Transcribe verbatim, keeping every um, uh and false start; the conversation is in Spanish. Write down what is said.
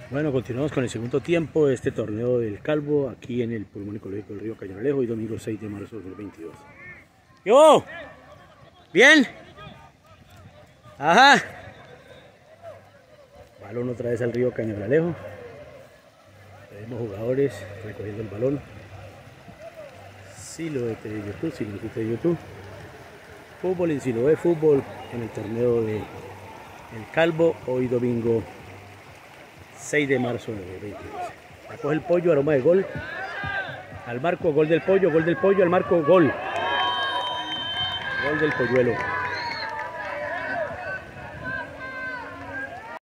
Bueno, continuamos con el segundo tiempo de este torneo del Calvo aquí en el Pulmón Ecológico del Río Cañonalejo, y domingo seis de marzo de dos mil veintidós. ¡Yo! ¿Bien? Ajá. Balón otra vez al Río Cañonalejo. Tenemos jugadores recogiendo el balón. Siloete de YouTube, Siloete de YouTube. Fútbol en Siloé, fútbol en el torneo de El Calvo, hoy domingo seis de marzo de dos mil veintidós. Acoge el pollo, aroma de gol. Al marco, gol del pollo, gol del pollo, al marco, gol. Gol del polluelo.